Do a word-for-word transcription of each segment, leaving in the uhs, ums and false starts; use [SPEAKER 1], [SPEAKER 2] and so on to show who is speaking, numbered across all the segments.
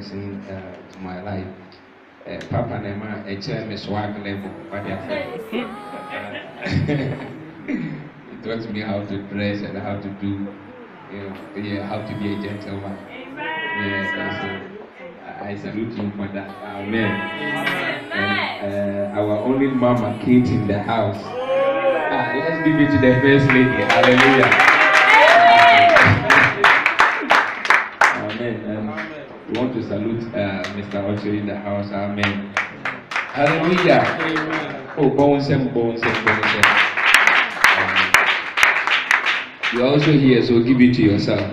[SPEAKER 1] blessing uh, to my life. Uh, Papa Nema, a chair, Miss Wagner, what He taught me how to dress and how to do, you know, yeah, how to be a gentleman. Yeah, so I salute him for that. Amen. And uh, our only mama, Kate, in the house. Ah, let's give it to the first lady. Hallelujah. Amen. And we want to salute uh, Mister Ocho in the house. Amen. Hallelujah. Oh, bones and bones and bones. Um, you're also here, so give it to yourself.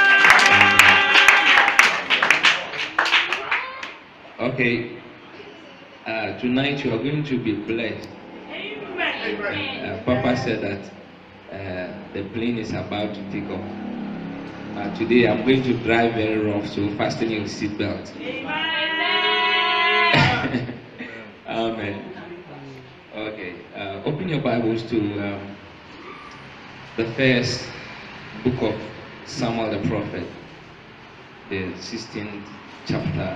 [SPEAKER 1] Okay. Uh, tonight you are going to be blessed. Uh, Papa said that uh, the plane is about to take off. Uh, today I'm going to drive very rough, so fasten your seatbelt. Amen. Okay. Uh, open your Bibles to um, the first book of Samuel the prophet, the sixteenth chapter.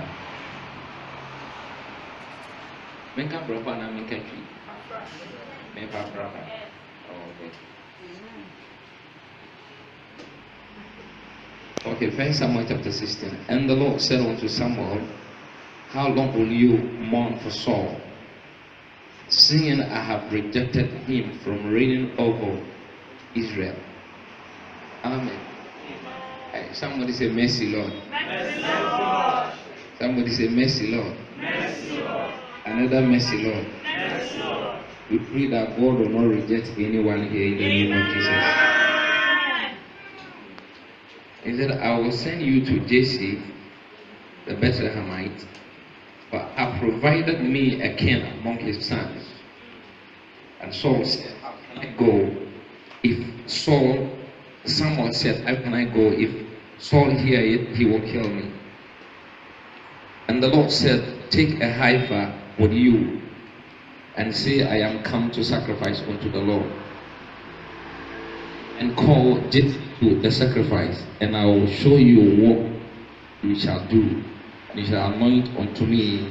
[SPEAKER 1] Menka brother na menka tree. Menka brother. Oh, okay. Okay, First Samuel chapter sixteen. And the Lord said unto Samuel, how long will you mourn for Saul, seeing I have rejected him from reigning over Israel? Amen. Hey, somebody say, mercy, Lord.
[SPEAKER 2] Mercy, Lord.
[SPEAKER 1] Somebody say, mercy, Lord.
[SPEAKER 2] Mercy, Lord.
[SPEAKER 1] Another mercy, Lord.
[SPEAKER 2] Mercy, Lord.
[SPEAKER 1] We pray that God will not reject anyone here in the name of Jesus. He said, I will send you to Jesse, the Bethlehemite, but have provided me a king among his sons. And Saul said, how can I go if Saul, Samuel said, how can I go if Saul hear it, he will kill me. And the Lord said, take a heifer with you and say, I am come to sacrifice unto the Lord. And call Jesse to the sacrifice, and I will show you what you shall do. And you shall anoint unto me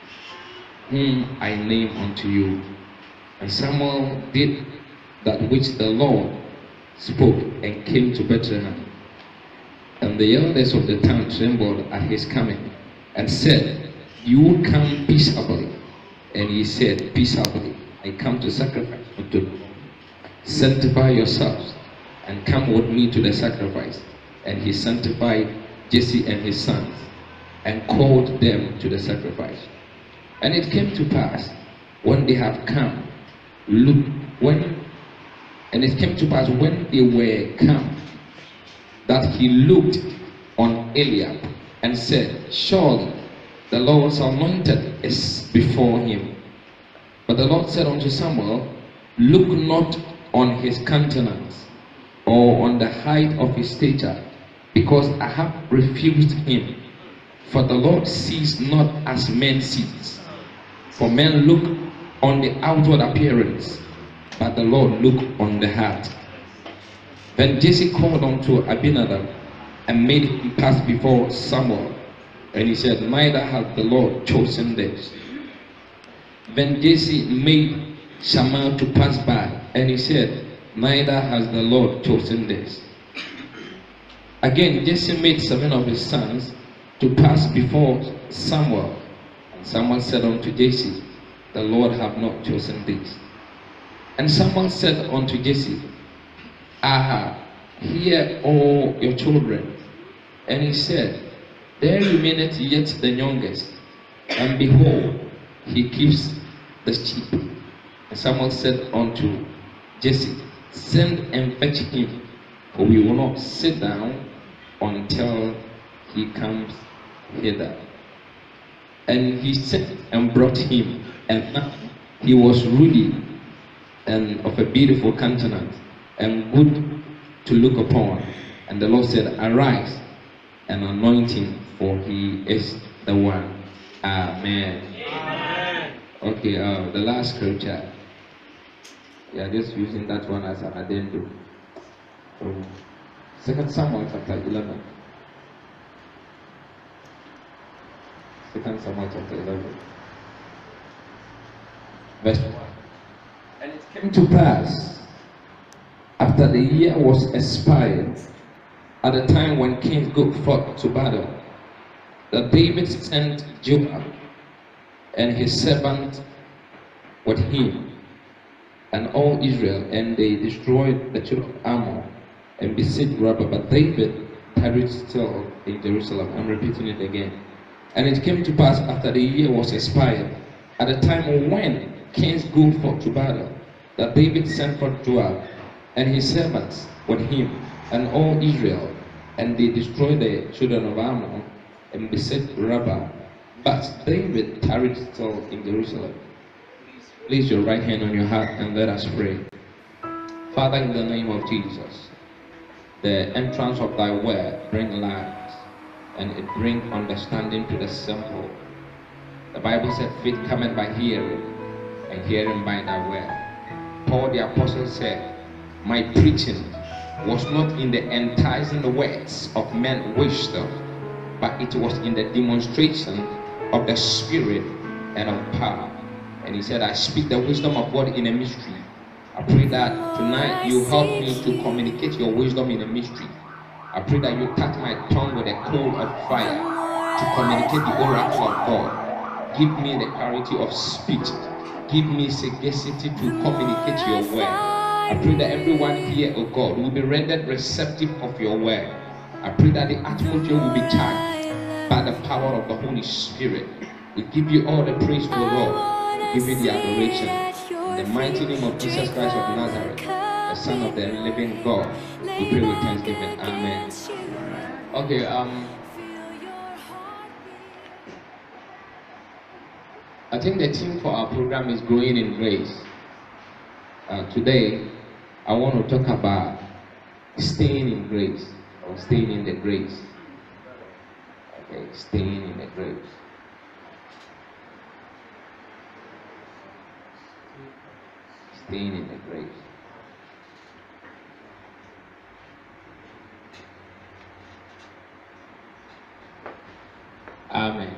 [SPEAKER 1] whom I name unto you. And Samuel did that which the Lord spoke, and came to Bethlehem. And the elders of the town trembled at his coming, and said, you come peaceably. And he said, peaceably, I come to sacrifice unto the Lord. Sanctify yourselves, and come with me to the sacrifice. And he sanctified Jesse and his sons, and called them to the sacrifice. And it came to pass, when they had come, look, when, and it came to pass when they were come, that he looked on Eliab, and said, surely the Lord's anointed is before him. But the Lord said unto Samuel, look not on his countenance, or on the height of his stature, because I have refused him. For the Lord sees not as men see. For men look on the outward appearance, but the Lord look on the heart. Then Jesse called unto Abinadab, and made him pass before Samuel. And he said, neither hath the Lord chosen this. Then Jesse made Shammah to pass by, and he said, neither has the Lord chosen this. Again Jesse made seven of his sons to pass before Samuel. And Samuel said unto Jesse, the Lord hath not chosen this. And Samuel said unto Jesse, aha, hear all your children. And he said, there remaineth yet the youngest, and behold, he keeps the sheep. And Samuel said unto Jesse, send and fetch him, for we will not sit down until he comes hither. And he sent and brought him, and now he was ruddy and of a beautiful countenance, and good to look upon. And the Lord said, arise and anoint him, for he is the one. Amen. Amen. Okay, uh, the last scripture. Yeah, just using that one as an addendum. Um, Second Samuel chapter eleven. Second Samuel chapter eleven. Verse one. And it came to pass, after the year was expired, at the time when kings go forth to battle, that David sent Joab and his servant with him and all Israel, and they destroyed the children of Ammon and besieged Rabbah. But David tarried still in Jerusalem. I'm repeating it again. And it came to pass, after the year was expired, at the time when kings go forth to battle, that David sent forth Joab and his servants with him and all Israel, and they destroyed the children of Ammon and besieged Rabbah. But David tarried still in Jerusalem. Place your right hand on your heart and let us pray. Father, in the name of Jesus, the entrance of thy word bring light, and it bring understanding to the simple. The Bible said, faith cometh by hearing, and hearing by thy word. Paul the apostle said, my preaching was not in the enticing words of men's wisdom, but it was in the demonstration of the Spirit and of power. And he said, I speak the wisdom of God in a mystery. I pray that tonight you help me to communicate your wisdom in a mystery. I pray that you touch my tongue with a coal of fire to communicate the oracle of God. Give me the clarity of speech. Give me sagacity to communicate your word. I pray that everyone here, oh God, will be rendered receptive of your word. I pray that the atmosphere will be charged by the power of the Holy Spirit. We give you all the praise, O Lord. We give you the adoration. In the mighty name of Jesus Christ of Nazareth, the Son of the living God, we pray with thanksgiving. Amen. Okay, um, I think the theme for our program is growing in grace. Uh, today, I want to talk about staying in grace, or staying in the grace. Okay, staying in the grace. Staying in the grace. Amen.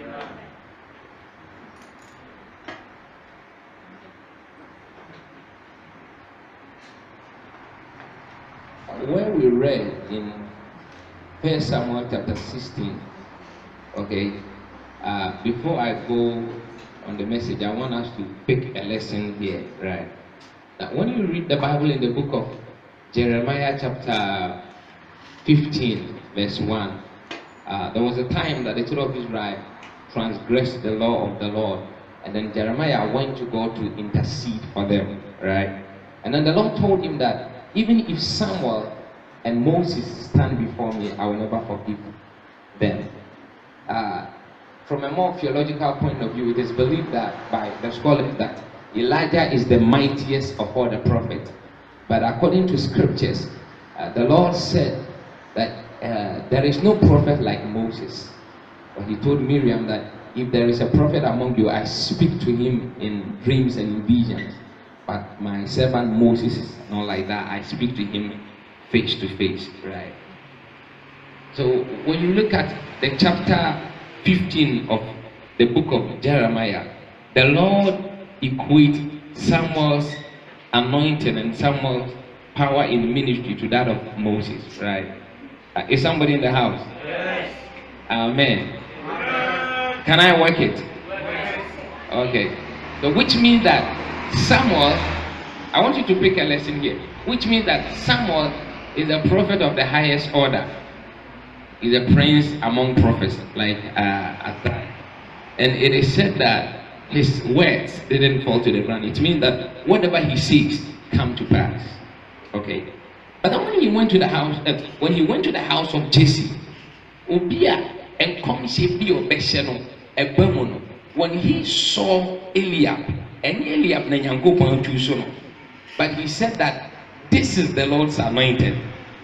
[SPEAKER 1] When we read in First Samuel chapter sixteen, okay, uh, before I go on the message, I want us to pick a lesson here, right? Now, when you read the Bible in the book of Jeremiah chapter fifteen, verse one, uh, there was a time that the children of Israel transgressed the law of the Lord, and then Jeremiah went to God to intercede for them, right? And then the Lord told him that even if Samuel and Moses stand before me, I will never forgive them. Uh, from a more theological point of view, it is believed that by the scholars that Elijah is the mightiest of all the prophets. But according to scriptures, uh, the Lord said that uh, there is no prophet like Moses. But he told Miriam that if there is a prophet among you, I speak to him in dreams and in visions. But my servant Moses is not like that. I speak to him face to face, right? So when you look at the chapter fifteen of the book of Jeremiah, the Lord equates Samuel's anointing and Samuel's power in ministry to that of Moses, right? Uh, is somebody in the house?
[SPEAKER 2] Yes.
[SPEAKER 1] Amen. Amen. Can I work it? Yes. Okay. So which means that Samuel, I want you to pick a lesson here, which means that Samuel is a prophet of the highest order. He's a prince among prophets, like uh, Athai. And it is said that his words didn't fall to the ground. It means that whatever he seeks come to pass. Okay. But then when he went to the house, uh, when he went to the house of Jesse, Obia and when he saw Eliab, and Eliab na Nyankopon tu no, but he said that this is the Lord's anointed.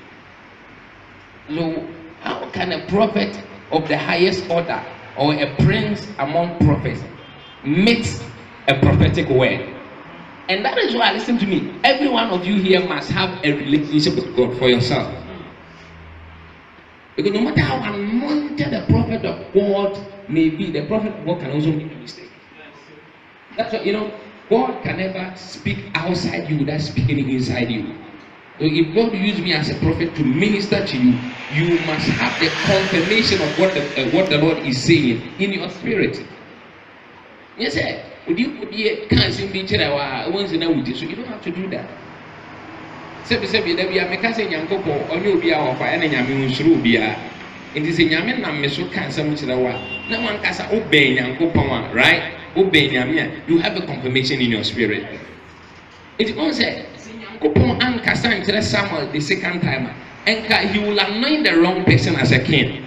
[SPEAKER 1] So how can a prophet of the highest order or a prince among prophets meet a prophetic word? And that is why, listen to me, every one of you here must have a relationship with God for yourself. Because no matter how anointed a prophet of God maybe the prophet of God can also make a mistake. That's what, you know, God can never speak outside you without speaking inside you. So if God used me as a prophet to minister to you, you must have the confirmation of what the, uh, what the Lord is saying in your spirit. Yes, sir. Would you put the cancer in each other once in a week? So you don't have to do that. Sebi sebi there be a mekase nyankopo onye obi a ofa ene nyame nsuru obi a. Nti se nyame nam me so cancer mu kire wa. Na wan kasa oben nyankopon a, right? Oben nyame a, you have a confirmation in your spirit. It won't say nyankopon ankasa nkire Samuel the second time. And he will anoint the wrong person as a king.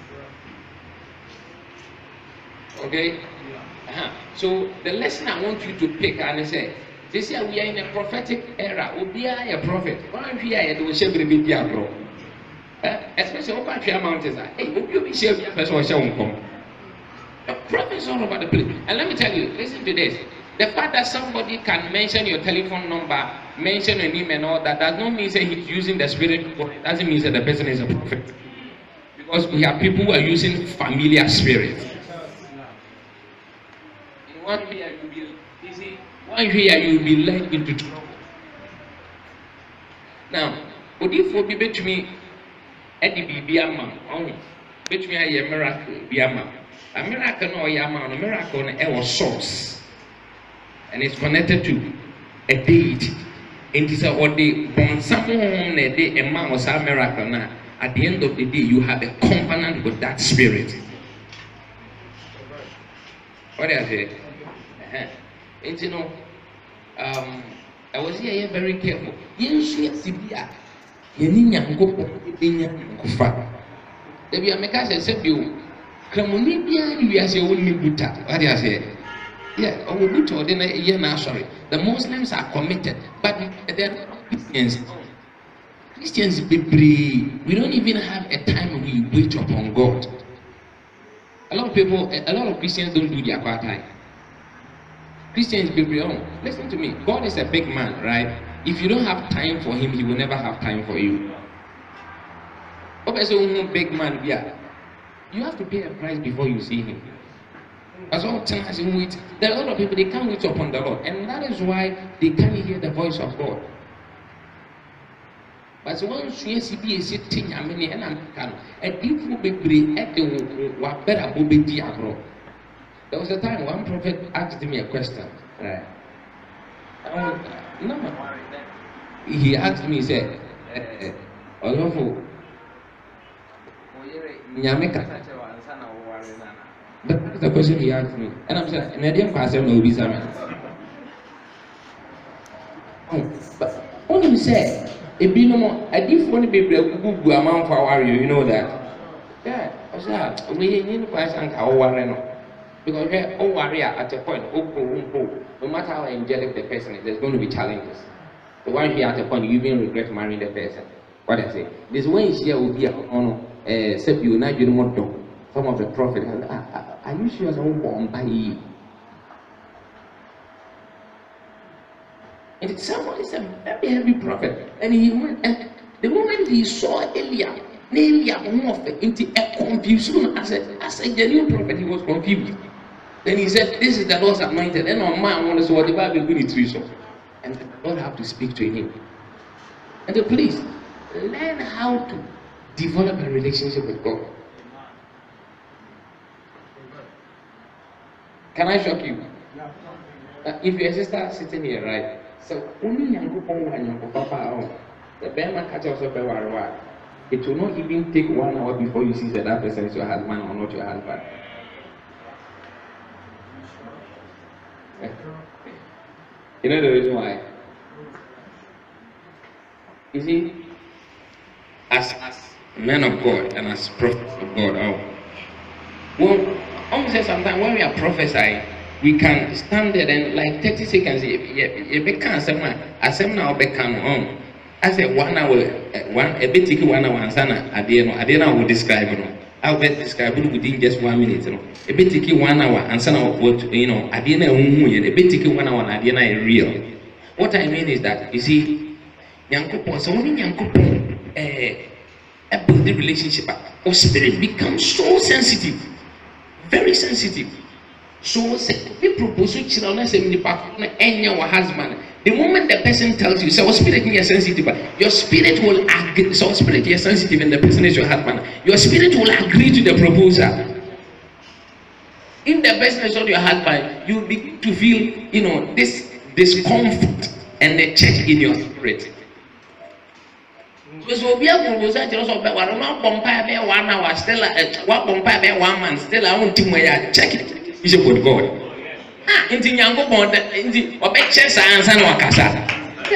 [SPEAKER 1] Okay? Uh-huh. So the lesson I want you to pick and say, this year we are in a prophetic era. We are a prophet. Why we are the shepherd be dia bro? Especially over the mountains. Hey, you be shepherd person shall come. The prophets all over the place. And let me tell you, listen to this. The fact that somebody can mention your telephone number, mention your name and all that, does not mean that he's using the spirit. It doesn't mean that the person is a prophet. Because we have people who are using familiar spirits. In one year you'll be easy, one year you'll be led into trouble. Now, what if you be between Eddie Biama, oh, between a miracle, Biama, a miracle no Yama, a miracle on our source. And it's connected to a date. And it's what they born someone a day, a man was a miracle now. At the end of the day, you have a covenant with that spirit. What do I say? Uh-huh. And you know, um, I was here very careful. Yes, yes, yes. You need to go to Kufa. If you are making a sebu, Kramunibia, you are saying only buta. What do I say? Yeah, or we told in a year now, sorry. The Muslims are committed, but they're not Christians. Christians be brave. We don't even have a time we wait upon God. A lot of people, a lot of Christians don't do their part time. Christians be brave. Listen to me. God is a big man, right? If you don't have time for him, he will never have time for you. Big man, yeah. You have to pay a price before you see him. As all times in wait, there are a lot of people they can't wait upon the Lord, and that is why they can't hear the voice of God. But once you see a sitting, I mean, and I'm can a deep will be brave at the what better will be diablo. There was a time one prophet asked me a question. Right? Um, no, he asked me, he said, Olofo, but that's the question he asked me. And I'm saying, and I didn't pass him no visa. Oh, but when he said, if you know, I didn't want to be able to go amount for our you know that. Yeah, I said, we need to pass and our warrior. Because we're all warrior at a point, no matter how angelic the person is, there's going to be challenges. The one here at a point, you even regret marrying the person. What I say? This one here will be a honor, except you not you don't want. Some of the prophets, are, are you sure someone born by you? And someone is a very heavy prophet. And he went, and the moment he saw Eliab, Eliab moved into a confusion as a, as a genuine prophet, he was confused. Then he said, this is the Lord's anointed. And on my one is what the Bible is going to. And the Lord have to speak to him. And so please, learn how to develop a relationship with God. Can I shock you? Uh, if your sister sitting here, right? So only papa, the Bema catch also it will not even take one hour before you see that that person is your husband or not your husband. You know the reason why? You see, as, as men of God and as prophets of God, oh, well, I want to say sometimes when we are prophesying, we can stand there and like thirty seconds, if we can't say, I say now, we can on. I say one hour, one a bit take one hour, and sana, I didn't know, I didn't know how to describe it. I'll bet describe it within just one minute. You know, a bit take one hour, and sana, what you know, I didn't know, a bit take one hour, and I didn't know real. What I mean is that, you see, Yankopo, so when Yankopo, eh, about the relationship, our spirit becomes so sensitive. Very sensitive. So we propose to children say your husband. The moment the person tells you, so spirit is sensitive, your spirit will agree. So spirit is sensitive, and the person is your husband. Your spirit will agree to the proposal. If the person is not your husband, you begin to feel, you know, this discomfort and the check in your spirit. So we have proposal to also be one bomb one hour still one bomb one man still I want to check it. Is a good God. Ah, into Yango Bond, into Obechess and San Wakasa.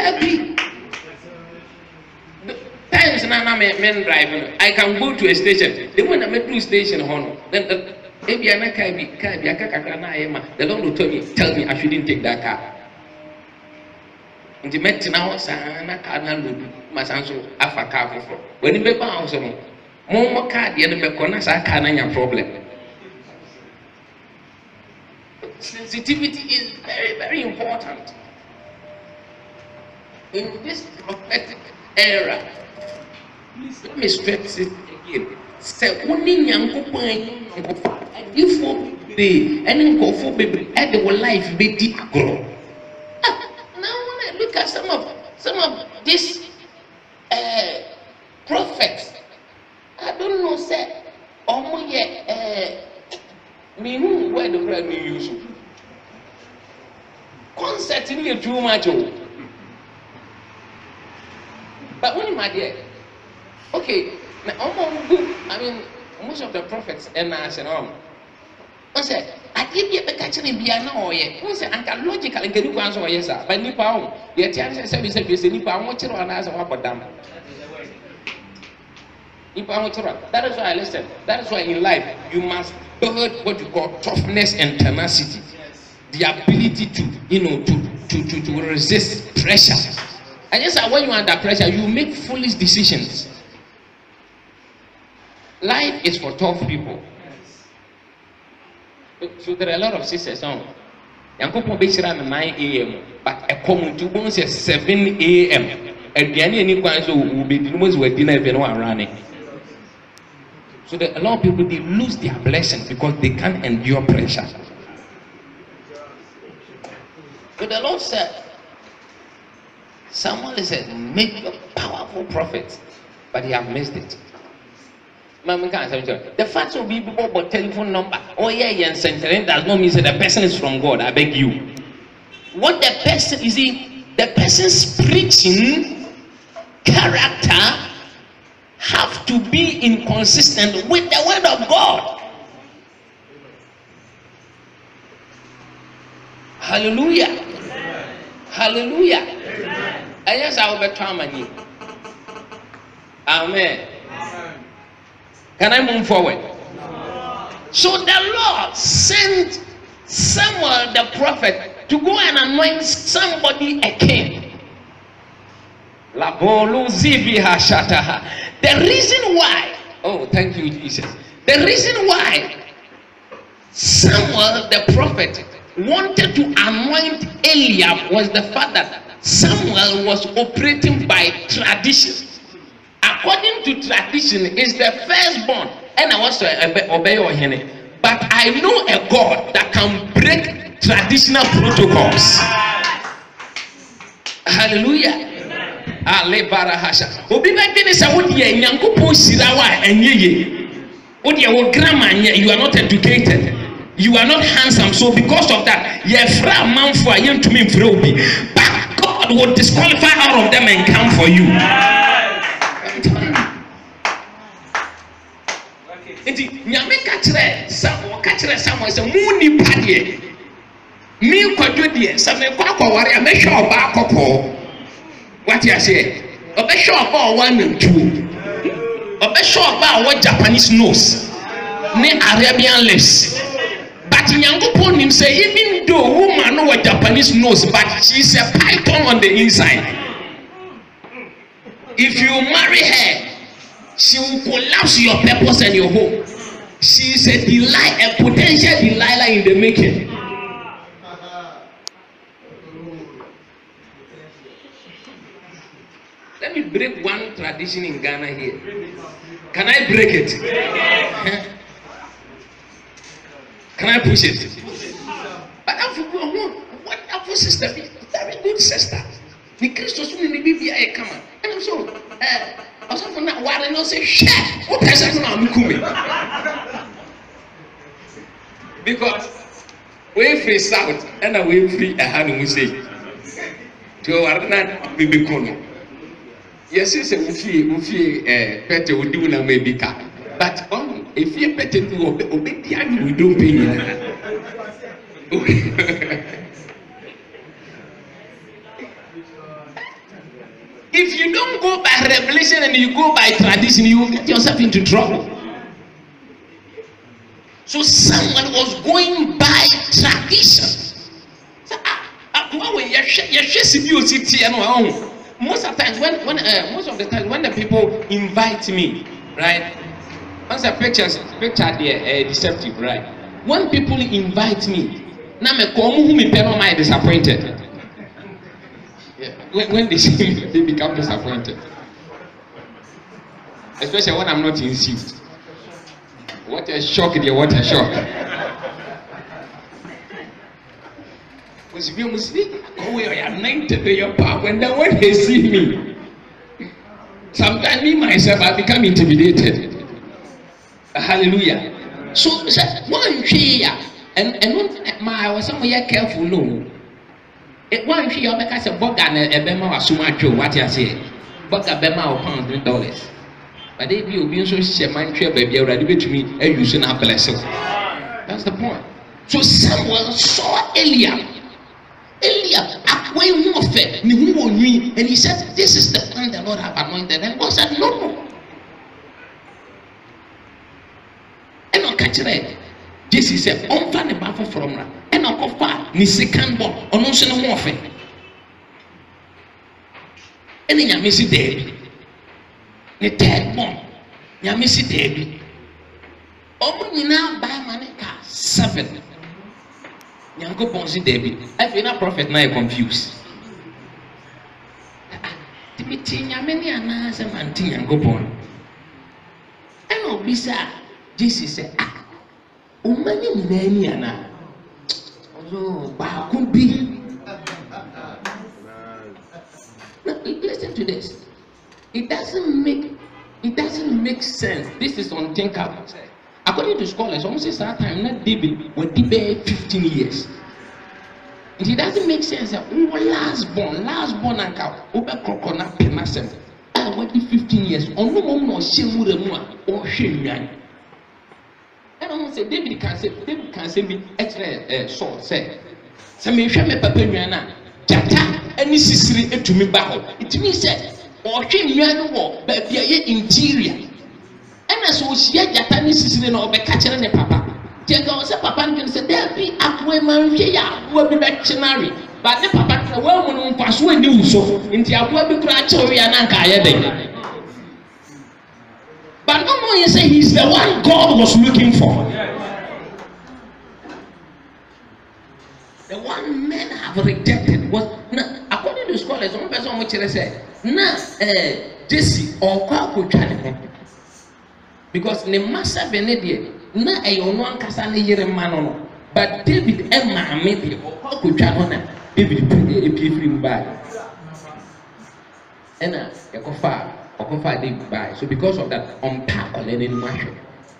[SPEAKER 1] Times Nana men driving. I can go to a station. They want to make two station home. Then the Abiana Kabi, Kabiaka, the Lord will tell me, tell me I shouldn't take that car. In the Met now, Sana Canal, Masanso, Afaka. When you be bound, some more car, the enemy corners are canning problem. Sensitivity is very, very important in this prophetic era. Please let me stress it again. Say, only young people and if for be and for baby, and the life be deep grow. Now, when I look at some of some of these uh, prophets, I don't know, say, oh, yeah, uh, me who where the brand new use concert in here too much. But when my dear, okay, now I mean most of the prophets and I said, oh, I said, I did get the catching in Biana or yet. I said, and logical and get you answer, yes, sir. But Nipa, the Italian service is Nipa, I want you to answer what done. That is why I listen. That is why in life you must build what you call toughness and tenacity, the ability to, you know, to to to, to resist pressure. And yes, when you are under pressure, you make foolish decisions. Life is for tough people. So there are a lot of sisters on. Yankopo be shira nine A M, but a common to bones seven A M. And the any one so will be the most we dinner if you know running. So that a lot of people, they lose their blessing because they can't endure pressure. But the Lord said, someone said, make a powerful prophet, but he have missed it. The fact of people about telephone number, oh yeah, yeah, and does not mean that the person is from God. I beg you. What the person is in, the person's preaching character have to be inconsistent with the word of God. Hallelujah. Amen. Hallelujah. Amen. And yes, I will be trying. Amen. Amen. Can I move forward? Amen. So the Lord sent Samuel the prophet to go and anoint somebody a king. The reason why, oh, thank you, Jesus. The reason why Samuel the prophet wanted to anoint Eliab was the fact that Samuel was operating by tradition. According to tradition, is the firstborn, and I was to obey your hand. But I know a God that can break traditional protocols. Hallelujah. Ale barahasha. Obi ba gbe ni sa wo de Nyankopon sirawa enyeye. Wo de wo grammar you are not educated. You are not handsome. So because of that, ye fra manfo ayen to me mfra obi. But God will disqualify all of them and come for you. Enti nyame ka kire Samuel ka kire Samuel say mu ni pade. Me kwadwo de say me kwa kwaware a me hwe oba akoko. What you say? Obe shop or one and two. Obe shop about Japanese nose, ne Arabian lips. But Nyankopon him say even though woman know what Japanese nose, but she's a python on the inside. If you marry her, she will collapse your purpose and your home. She is a delight, a potential Delilah in the making. Let me break one tradition in Ghana here. Can I break it? Break it.
[SPEAKER 3] can I push it? But I'm wonderful sister, very good sister. The Christos will be be a come on. And I'm so uh also for now why not say share what person now because we free south and we free a hand we say to our not be become. Yes, it's a fee, fee, eh, better would do na maybe car. But um, if you better to obey, obey the army, we don't pay you. If you don't go by revelation and you go by tradition, you will get yourself into trouble. So someone was going by tradition. So, ah, ah, you most of the times when when uh, most of the time when the people invite me, right? Once the pictures picture there uh, deceptive, right? When people invite me, now me come who me pen on my disappointed. Yeah. When, when they see me, they become disappointed. Especially when I'm not in suit. What a shock, dear! What a shock. If you must speak, oh, we are anointed with your power. And then when they see me, sometimes me myself I become intimidated. Hallelujah. So one here and and my I was somewhere careful. No, it one here because a bug and a bema was so much. What you say? Bug a bema or pound three dollars. But they be being so share my trip, baby, already to me and you should not bless us. That's the point. So someone saw Eliab. Eliab, way more fair, and he said, this is the man the Lord have anointed. And God said, no. And I'll catch it. This is a unfunny buffer from her. And I'll go far, ni second born, or no sin more fair. And then you miss it, David. The third born, you miss it, David. Open you now buy money car seven. Yango Ponzi David. I feel a prophet now confused. Timothy, Yamini and Nasa Manti and go on. And no bizarre. Jesus said, ah, Umani Naniana. Oh, but could be. Now, listen to this. It doesn't make it doesn't make sense. This is unthinkable. According to scholars, almost at that time, not David was dead fifteen years. It doesn't make sense that oh, last born, last born and cow, over coconut penasem. I went fifteen years. On no moment or shame with a or shame. And I say, David can say, David can say me extra salt. Say, some may shame a papa, Jata, and this is to me battle. It means that, or shame yan war, but be a interior. And as we see a Japanese sister or be catching a papa. Jago said, Papa can say, there be a woman here, will be veterinary. But the papa, the woman who pass when you so into a web cratory and Ankaya. But no more, you say he's the one God was looking for. The one men have rejected was, according to scholars, one person which they say, na Jesse or Kwaku. Because the master Benedict, na a young one can hear a man, but David Emma maybe or could David put a free by. And a cofa or cofa David by. So because of that, on tackle and in marshal.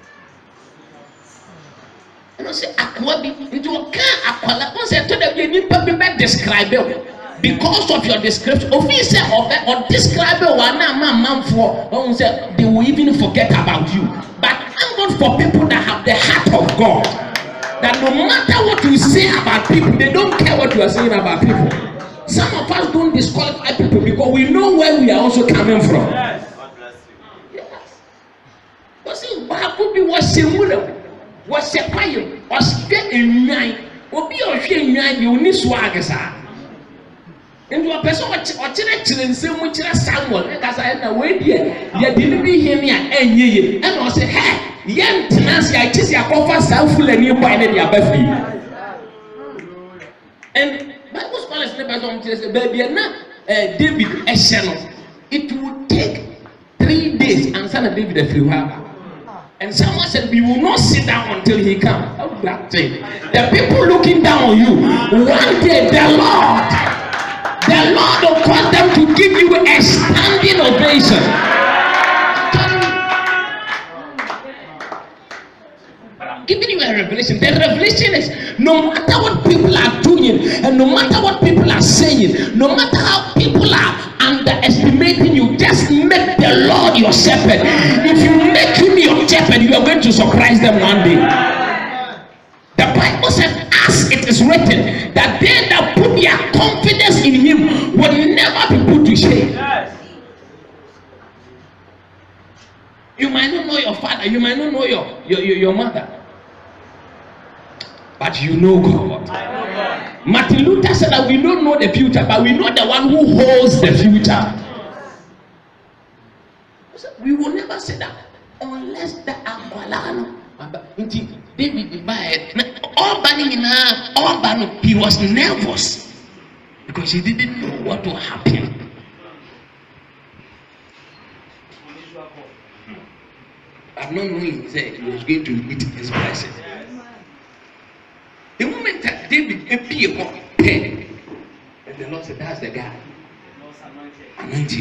[SPEAKER 3] And I say, Aquabi into a car, Aquala, once I told them you need to be back describe it. Because of your description, officer of that or describe one man for they will even forget about you. But I'm not for people that have the heart of God. That no matter what you say about people, they don't care what you are saying about people. Some of us don't disqualify people because we know where we are also coming from. Yes. Yes. But see, what could be was similar, was a fire, was getting nine, or be a shame, you need swag. Into a person or children, some which are someone, as I know, wait here, you didn't be here, and ye, and I say, hey, young Nancy, I just your offer self and you buy it, your baby. And Bible scholars never don't say, baby, and not David Eshano. It would take three days and son of David a few hours. And someone said, we will not sit down until he comes. How that thing? The people looking down on you, one day the Lord, the Lord will cause them to give you a standing ovation. I'm giving you a revelation. The revelation is no matter what people are doing, and no matter what people are saying, no matter how people are underestimating you, just make the Lord your shepherd. If you make him your shepherd, you are going to surprise them one day. The Bible says, as it is written, that they that put their confidence in him will never be put to shame. You might not know your father, you might not know your, your, your, your mother, but you know God. Martin Luther said that we don't know the future, but we know the one who holds the future. We will never say that unless the Akwalano. David, all banning all banning, he was nervous because he didn't know what will happen. But not knowing, he said he was going to meet his blessing. The moment that David appeared, and the Lord said, that's the guy. Anointed.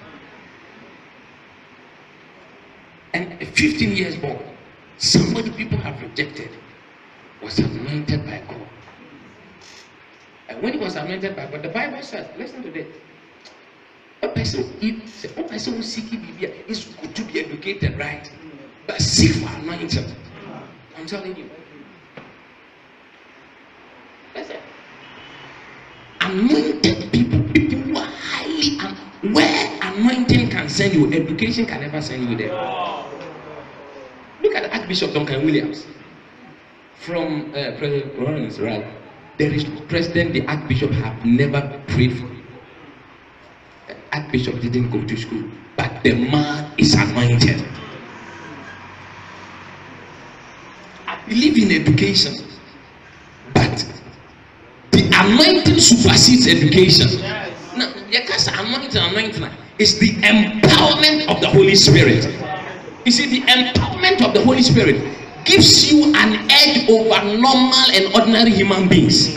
[SPEAKER 3] And a fifteen years boy, somebody people have rejected, was anointed by God. And when he was anointed by God, the Bible says, listen to this. A person, if, a person who seeks Biblia, it's good to be educated, right? But seek for anointing. I'm telling you. Listen. Anointed people, people who are highly, um, where anointing can send you, education can never send you there. Look at Archbishop Duncan Williams from uh, President Lawrence, right? There is president the Archbishop have never prayed for. The Archbishop didn't go to school, but the man is anointed. I believe in education, but the anointing supersedes education. Now, because anointing, anointing is the empowerment of the Holy Spirit. You see, the empowerment of the Holy Spirit gives you an edge over normal and ordinary human beings.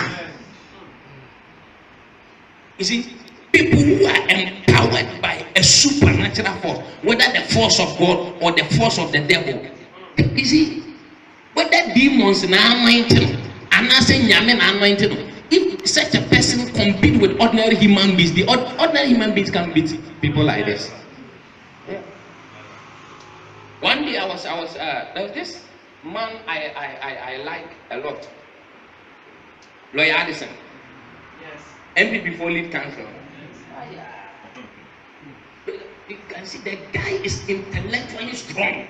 [SPEAKER 3] You see, people who are empowered by a supernatural force, whether the force of God or the force of the devil, you see, whether demons and anointing, and I say Yamen anointing, if such a person compete with ordinary human beings, the ordinary human beings can beat people like this. Yeah. One day I was, I was, uh, there was this man I, I, I, I like a lot, Lawyer Addison.
[SPEAKER 2] Yes.
[SPEAKER 3] M P before lead council. You can see the guy is intellectually strong.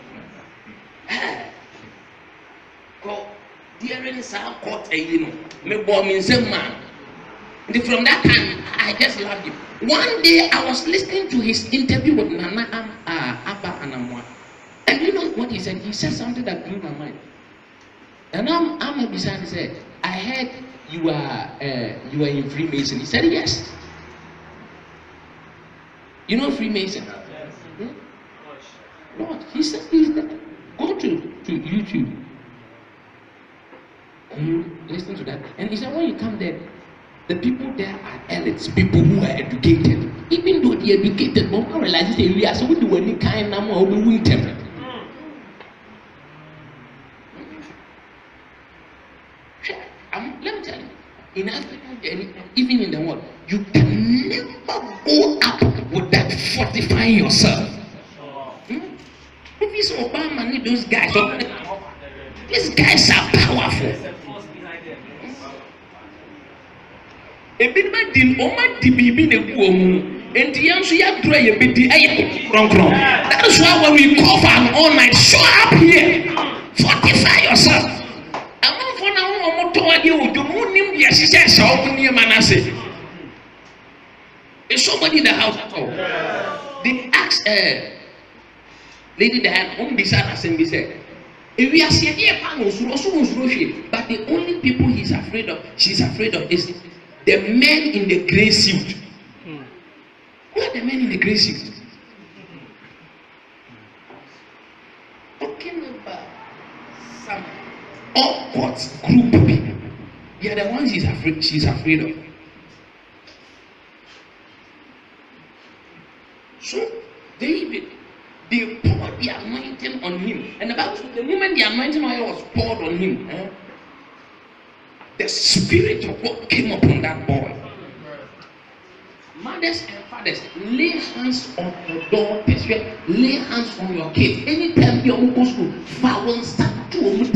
[SPEAKER 3] Go, during some court, you know, me boy means a man. And from that time, I just loved him. One day, I was listening to his interview with Nana um, uh, Abba Anamwa. And you know what he said? He said something that blew my mind. And I'm, I'm a beside, he said, I heard you are, uh, you are in Freemason. He said, yes. You know Freemason?
[SPEAKER 2] Yes.
[SPEAKER 3] Hmm? What? He said, he's there. Go to, to YouTube. And you listen to that. And he said, when you come there, the people there are elites, people who are educated. Even though they're educated, but don't realize they we are so we do any kind of more we win them. Um, let me tell you, in Africa, even in the world, you can never go up without fortifying yourself. Hmm? If it's Obama, need those guys. These guys are powerful. That is why when we call for an all night, show up here, fortify yourself. Is somebody in the house at all? They asked uh, Lady Diana, whom this assembly said, if we are seeing but the only people he's afraid of, she's afraid of is the men in the grey suit. Hmm. Who are the men in the grey suit? Okay, all God's group people. They are the ones she's afraid, she's afraid of. So David, they poured the anointing on him. And the Bible says the moment the anointing oil was poured on him, eh, the Spirit of God came upon that boy. Mothers and fathers, lay hands on your daughters, lay hands on your kids. Anytime you go to school, follow start to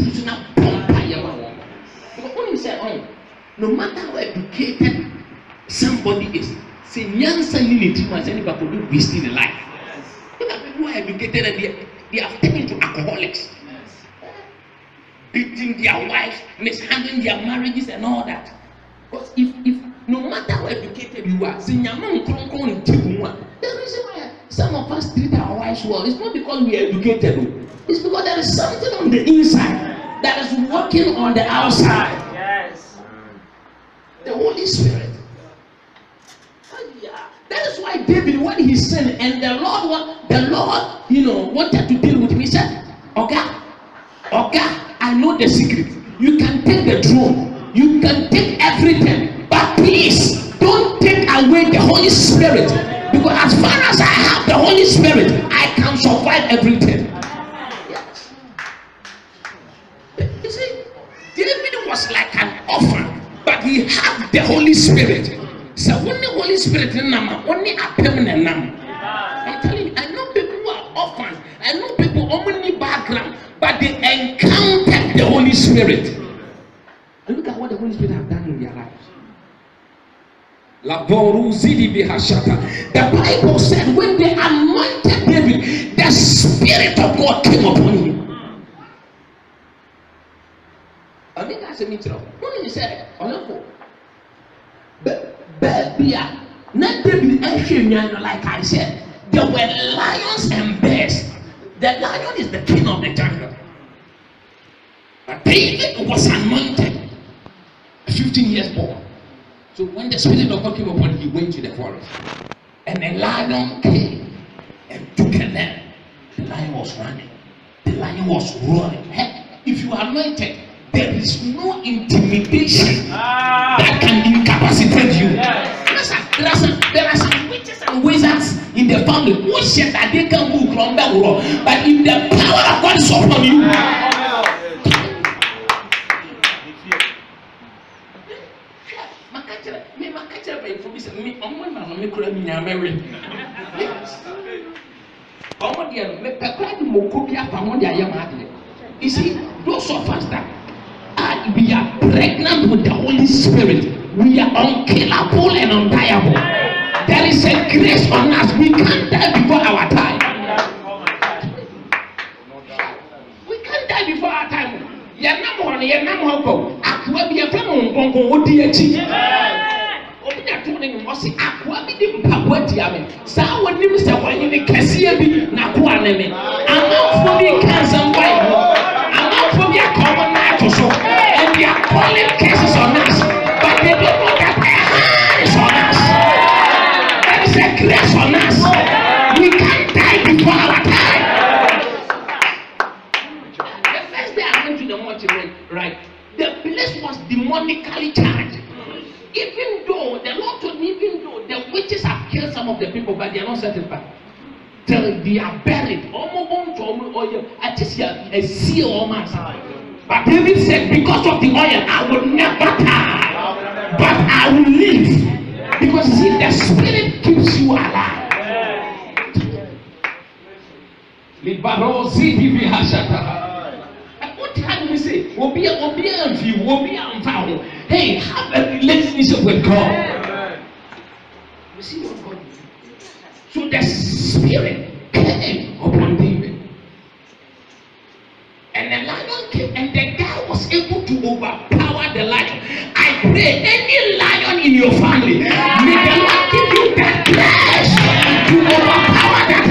[SPEAKER 3] because when you say, oh, no matter how educated somebody is, say, Nyansa Nini was anybody could be wasting a life. Look at people who are educated and they, they have taken to alcoholics, beating their wives, mishandling their marriages, and all that. Because if, if no matter how educated you are, the reason why some of us treat our wives well is not because we are educated, it's because there is something on the inside that is working on the outside.
[SPEAKER 2] Yes.
[SPEAKER 3] The Holy Spirit. Oh, yeah. That is why David, when he sinned, and the Lord, the Lord, you know, wanted to deal with him, he said, "Okay, okay, I know the secret. You can take the throne, you can take everything, but please don't take away the Holy Spirit, because as far as I have the Holy Spirit, I can survive everything." Yes. You see, David was like an orphan, but he had the Holy Spirit. So when the Holy Spirit in them, only a permanent name. I'm telling you, I know people who are orphans. I know people only background, but they encountered the Holy Spirit. And look at what the Holy Spirit have done in their lives. The Bible said when they anointed David, the Spirit of God came upon him. I think that's a meeting. When he said, baby, not David, like I said, there were lions and bears. The lion is the king of the jungle. But David was anointed, fifteen years old. So when the Spirit of God came upon him, he went to the forest. And the lion came and took a lamb. The lion was running. The lion was roaring. Heck, if you are anointed, there is no intimidation ah. that can incapacitate you. Yes. There are some, there are some witches and wizards in the family who said that they can move from that world. But if the power of God is upon you, ah. You see, those of us that are, we are pregnant with the Holy Spirit, we are unkillable and undiable. There is a grace on us. We can't die before our time. We can't die before our time. You're not one, you're not one. Aqua be a family, what do you teach? Open your tone and you say, Aqua be the Papa Diamond. Sour news that when you can see a bit, Nakua name. I'm not for the cancer. I'm not for the common night or so. And they are calling cases on us. But they don't know that a hand is on us. There is a grace on us. We can't die before our time. The first day I went to the mortuary, right, the place was demonically charged. Even though the Lord told me, even though the witches have killed some of the people, but they are not satisfied. Till they are buried. I just hear a seal on my side. But David said, because of the oil, I will never die, but I will live. Because see, the Spirit keeps you alive. What time we say? We'll be a view, we'll be a hey, have a relationship with God. You see what God did? So the Spirit came upon David. And the lion came, and the guy was able to overpower the lion. I pray any lion in your family, may the Lord give you that grace to overpower that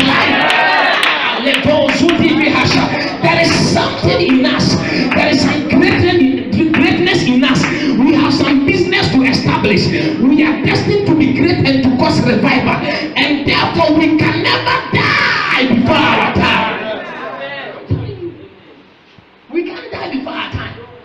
[SPEAKER 3] lion. There is something in us. There is some greatness in us. We have some business to establish. We are destined to be great and to cause revival. And therefore we can never die before our time. We can't die before our time.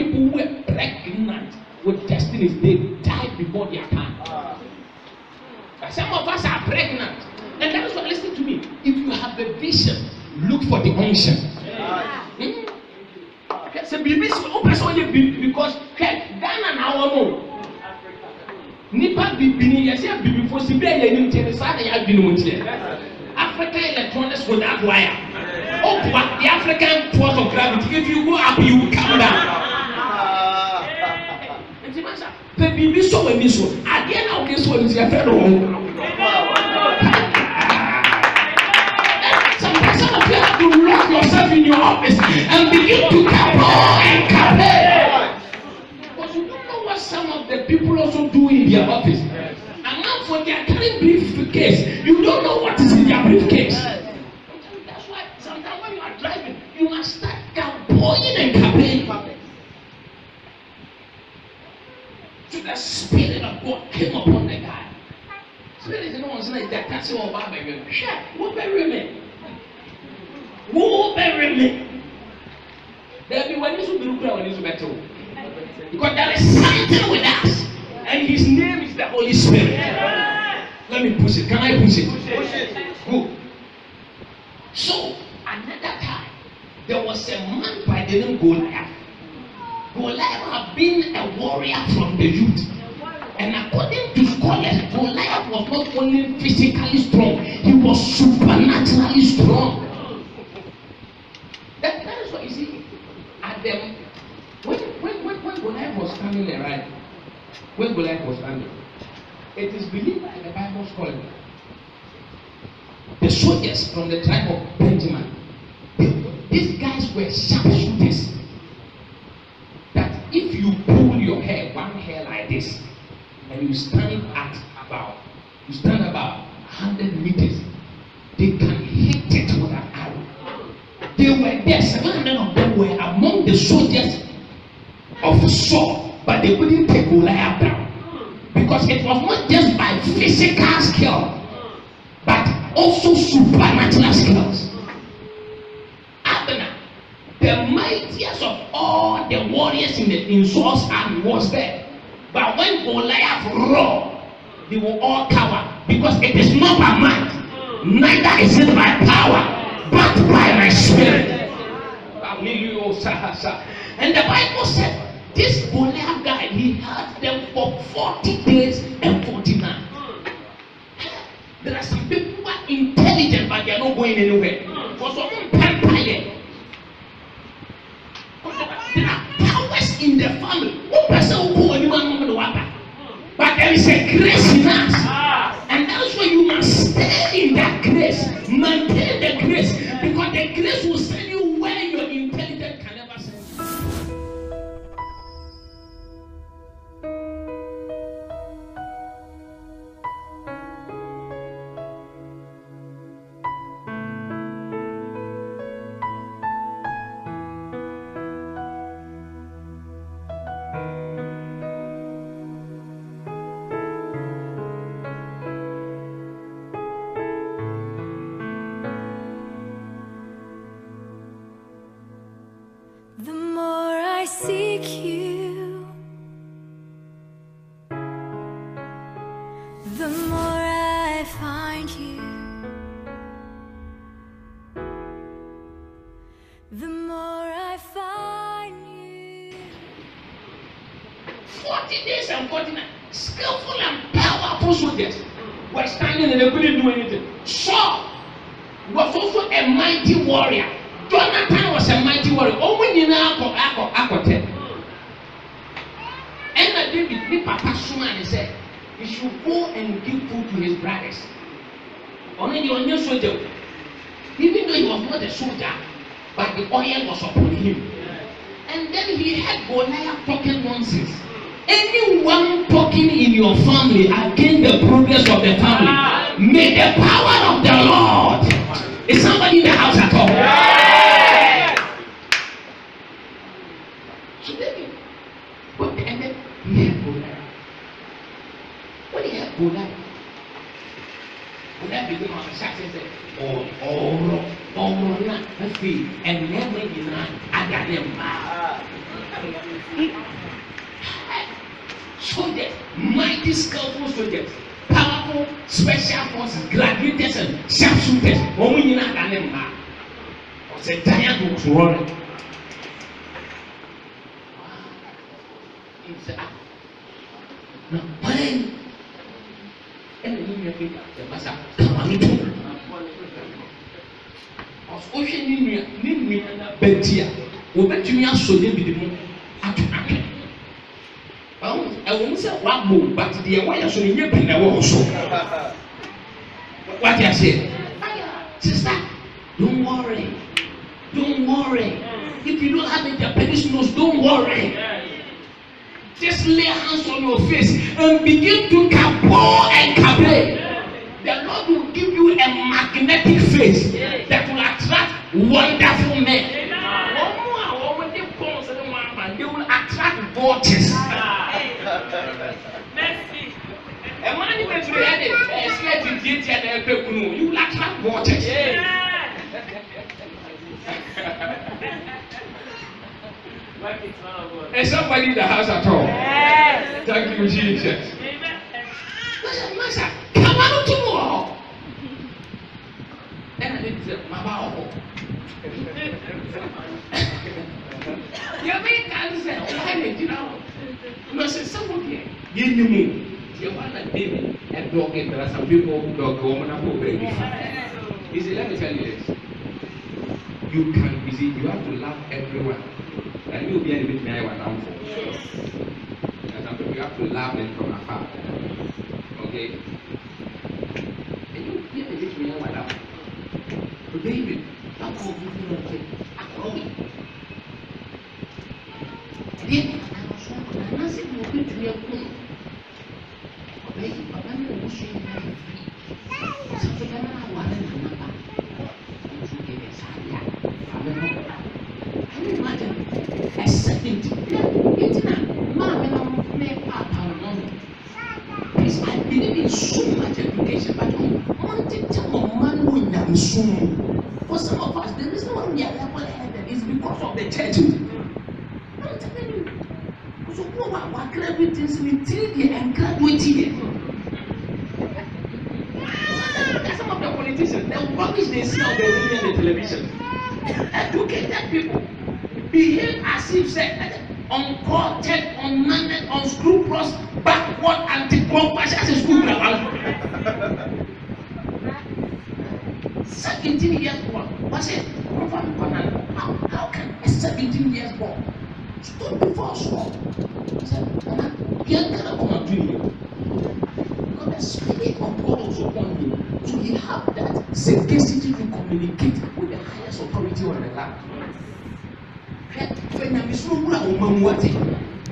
[SPEAKER 3] people who were pregnant with destinies, they died before their time. But some of us are pregnant. And that's why, listen to me. If you have a vision, look for the unction. Hmm? So because Ghana now know. Nipa bibini yesi a bibi for sibe ya nim tiene sa na ya binu mutiye. African electronics without wire. Oh, what the African force of gravity. If you go up, you will come down. The bibi so when this one. Again, now this one is your fellow. Some of you have to lock yourself in your office and begin to capo and cape. Because you don't know what some of the people also do in their office. And now for their carrying briefcase, you don't know what is in their briefcase. That's why sometimes when you are driving, you must start capoing and caping. So the Spirit of God came upon the guy. Spirit is no one's like that. That's all about baby. Shut. What bury me? Who bury me? There be one issue to one issue better. Because there is something with us. And his name is the Holy Spirit. Let me push it. Can I push it? Push it. Good. So, another time, there was a man by the name Goliath. Goliath had been a warrior from the youth. And according to scholars, Goliath was not only physically strong, he was supernaturally strong. That, that is what you see. At them, when, when, when, when Goliath was standing there, right? When Goliath was standing, it is believed by the Bible scholars, the soldiers from the tribe of Benjamin, they, these guys were sharpshooters. That if you pull your hair, one hair like this, and you stand at about, you stand about one hundred meters, they can hit it with an arrow. They were there, seven hundred of them were among the soldiers of Saul, but they couldn't take Goliath down. Because it was not just by physical skill, but also supernatural skills. Abner, the mightiest of all the warriors in the in Saul's army, was there. But when Goliath roared, they were all covered. Because it is not by might, neither is it by power, but by my spirit. And the Bible said, this Goliath guy, he had them for forty days and forty nights. There are some people who are intelligent, but they are not going anywhere. For some empire, there are powers in the family. One person will go anyone over the water. But there is a grace in us. And that's why you must stay in that grace. Maintain the grace. Because the grace will send you where your intelligence can never send you.
[SPEAKER 4] The more I seek you, the more I find you, the more I find you.
[SPEAKER 3] Forty days and forty nights, skillful and powerful soldiers were standing and they couldn't do anything. Saul was also a mighty warrior. Jonathan was a mighty warrior. Oh, when you know, I got it. And I did the Papa Suma and said, he should go and give food to his brothers. Only the onion soldier, even though he was not a soldier, but the oil was upon him. And then he had Goliath talking nonsense. Anyone talking in your family against the progress of the family, may the power of the Lord. Is somebody in the house at all? So then, but and then he had Goliath. When he had Goliath, Goliath began on the shout and said, "Oh, oh, oh, oh, not the feet, and never deny I got them." Soldiers, mighty skillful soldiers, powerful special forces, gladiators and sharpshooters. When we not done them, it's a giant was running. It's a now when and you think the master come on to us ocean in me betia we bet you are so dey be the moon at well, I won't say what move, but the way so you can never so. What you say? Sister, don't worry. Don't worry. If you don't have a Japanese nose, don't worry. Just lay hands on your face and begin to kapo and kape. The Lord will give you a magnetic face that will attract wonderful men. They will attract vultures. And when you get to the end, it's like you did and you will attract vultures. And somebody in the house at all. Yes. Thank you, Jesus. Listen, Master, come on to more. And I did my mouth. You make cancer. Why did you know? No, say somebody. You knew. You want a baby and dog. There are some people who dog woman and baby. You see, let me tell you this. You can, you see, you have to love everyone. And you'll be a bit married what I'm for. And some people you have to love them from afar. Okay? And you be a bit married what I'm for. But David, I'm going to be okay. I'm going. And then, I'm not saying you're going to be a queen. Okay? But I'm going to show you how to be. Something I'm not one and another. I'm going to get a side. I'm going to can you imagine a seventy? It's not mom and me papa no. Because I believe in so much education, but I want to tell a man who am soon. For some of us, the reason why we are level-headed is because of the church. I'm telling you. So who are what graduates in three years and graduating? That's some of the politicians. The rubbish they see on the radio and the television. Educated people behave as if said uncultured, unmannered, unscrupulous, backward, anti-compassion is school ground. Seventeen years old. What's it? How, how can a seventeen years old stood before school? He said, Mama, you cannot come and do it. Because the spirit of God is upon you. So you have that sagacity to communicate with the highest authority on the land. When I'm so good at woman, what it?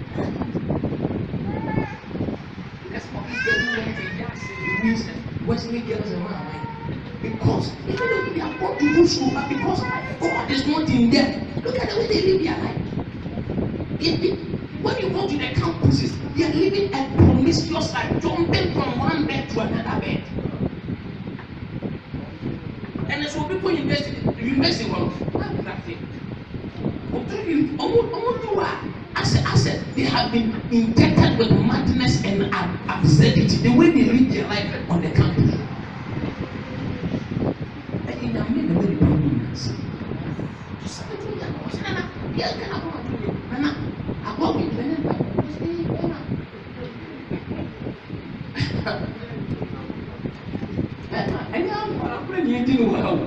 [SPEAKER 3] Because of this getting reason, Wesley girls and man, because even though they are born to do school, but because God is not in them, look at the way they live their life. When you go to the campuses, they are living a promiscuous life, jumping from one bed to another bed. And so people invest in invest in one. What is that thing? I said, they have been injected with madness and absurdity. The way they live their life on the campus. And in the middle of the problems, something that was Nana, yeah, can I come to you? Nana, I walk with Nana. And I'm playing anything well.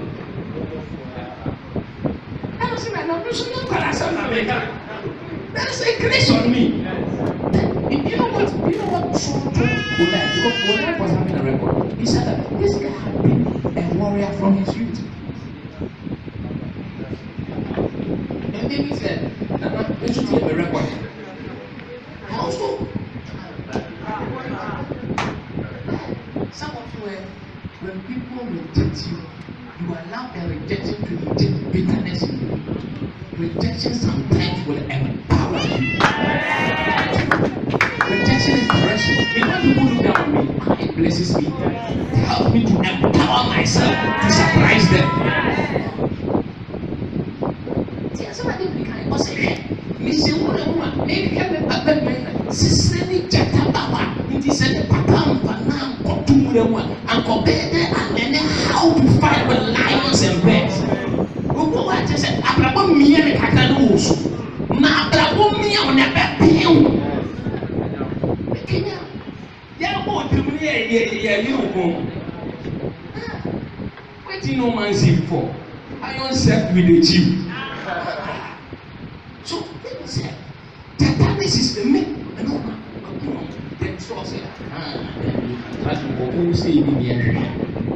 [SPEAKER 3] I don't see my number, so you're going to There's a grace on me. You know what? You know what? So true. Because Ola was having a record. He said that this guy had been a warrior from his youth. And then he said, Nana, let's just take a record. Also, some of you, when people reject you, you allow their rejection to inject bitterness in you. Rejection sometimes will empower you. Rejection is correction. If when people look down on me, ah, it blesses me. It helps me to empower myself to surprise them. See, somebody can say, "Listen, what Maybe can be Sicily Jatabawa. It is a pattern for now, Cotumura, and Cobede, and then how to fight with lions and bears. Who I just said, Abraham me and Catalus. Ma Abraham me on a pale. Yeah, what to me, yeah, you home. What do you know, man, see for? I don't serve with the chief. So, let me say, this is the myth. I know, man. Then, so I say, ah, that's what you say in the area.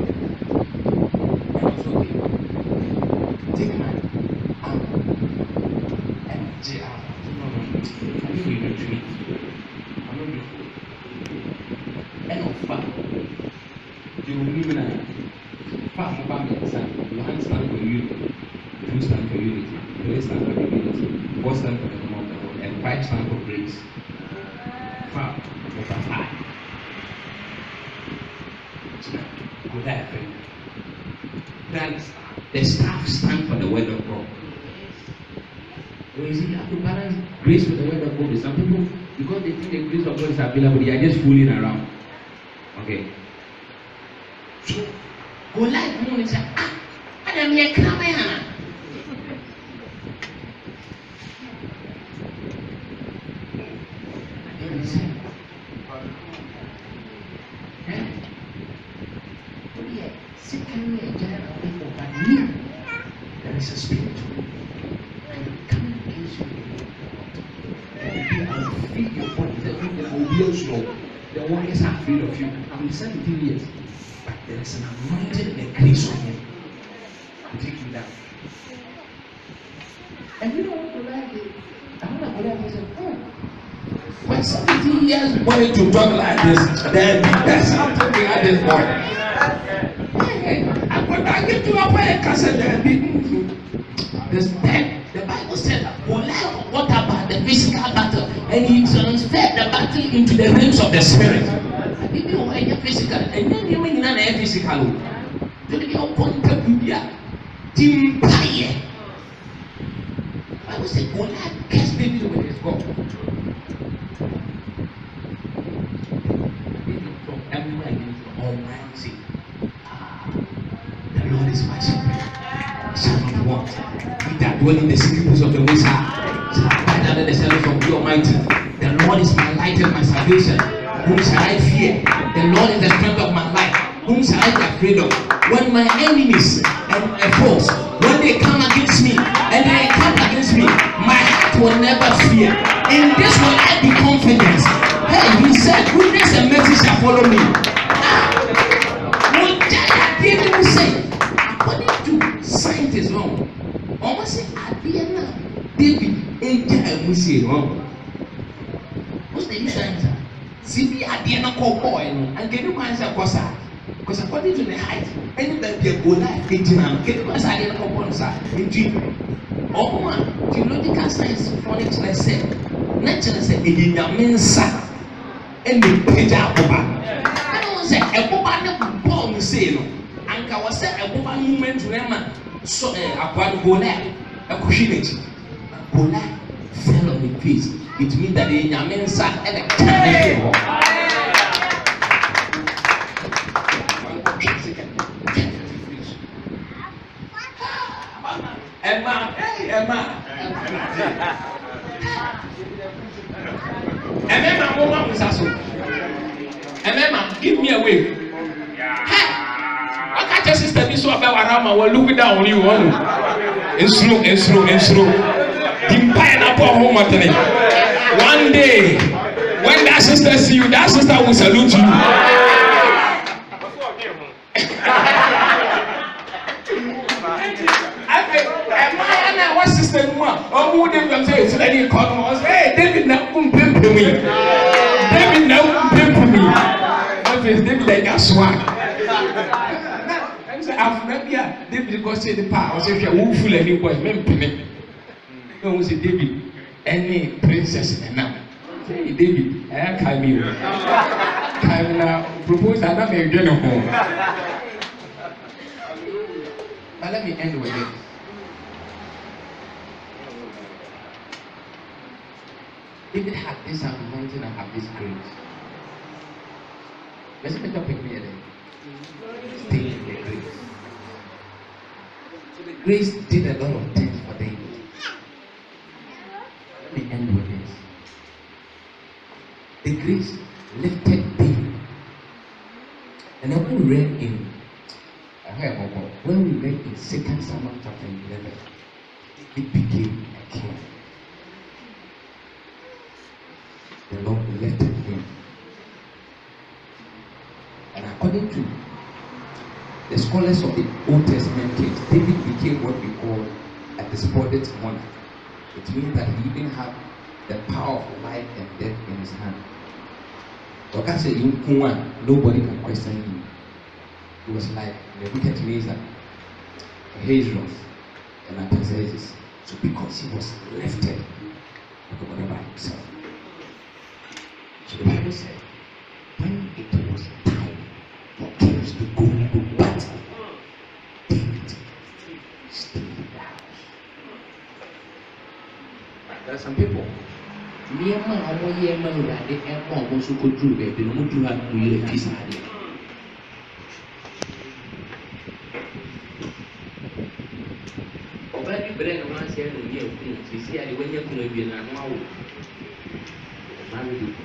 [SPEAKER 3] It's okay. Take my arm and J R. No, no, I think we will treat. I'm not before. And of fact, you will live in a far more family stand. Your hand stand for unity. Two stand for unity. Three stand for unity. Four stand for the common of the world. And five stand for grace. Far over five. Go there, friend. Then the staff stand for the word of God. So you see, you have to balance grace with the word of God. Some people, because they think the grace of God is available, they are just fooling around. Okay. So, go like moon and say, ah, I am here, come here. There is a spirit and it coming against you. I will feed your body, everything I will be slow. The warriors are afraid of you. I will seventeen years. But there is an anointing and a grace on you to take you down. And you don't want to like it. I want to go there and say, oh, when seventeen years boy to talk like this, then there's something behind this boy. I get to a point and say there the Bible said, Goliath what about the physical battle? And he transferred the battle into the realms of the spirit. I didn't know why you're physical. And then you mean you're physical. Then you're contributing. Empire. The Bible said Goliath cursed David with his God. From everywhere against the Almighty. The Lord is my shepherd. I shall not want. He that dwell in the secret place of the Most High shall abide under the shadows of the Almighty. The Lord is my light and my salvation. Whom shall I fear? The Lord is the strength of my life. Whom shall I be afraid of? When my enemies and my foes, when they come against me and they come against me, my heart will never fear. In this will I be confident. Hey, he said, goodness and mercy shall follow me. Ah, David will say, according to scientists, wrong. Almost say, at the end of David, a will say wrong. What's the difference? See, be at the end of boy, and get you answer Cosa. Because according to the height, anybody can go like eighteen and get you answer the end of Cosa. In dream. Oh, man, theological science, phonics, let's say, natural say, it is a mensa, and the page out of I don't say, a woman born say, no. And I was said a woman movement to them, so a quad Gola, a cushion. Gola fell on the face. It means that the Yamensa and a cannon. Emma, hey, Emma. Emma, woman was also. Emma, give me a wave. I can't just be so about Arama while looking down on you. It's true, it's true, it's true. The pineapple home at me. One day, when that sister see you, that sister will salute you. I what sister? Oh, who did you say? So that you call me. Hey, David, now come pimp me. David, now pimp me. What is David like a swag? I've met here, David because say the power. I say, if you're woeful any boy, men penny. No, say David, any princess in now. Say David, I can't be. Can now propose another again home. But let me end with this. David had this anointing and had this grace. Let's make up here then. Stay in the grace. So the grace did a lot of things for David. Let me end with this. The grace lifted David. And then when we read in when we read in Second Samuel chapter eleven, David became a king. The Lord lifted him. And according to the scholars of the Old Testament kings, David became what we call a despotic monarch. It means that he even had the power of life and death in his hand. Like I said, nobody can question him. It was like the wicked Nebuchadnezzar, Hazel, and Artaxerxes. So because he was lifted, he could whatever himself. So the Bible said, when it was time for kings to go to battle, David stayed in the house. There are some people. Niema amo yema urade emo amo suko dru be no mu dru ha mu yire peace ade. Obadi bre no man say no ye ku si si ade wanya ku na bi na no awo. Married.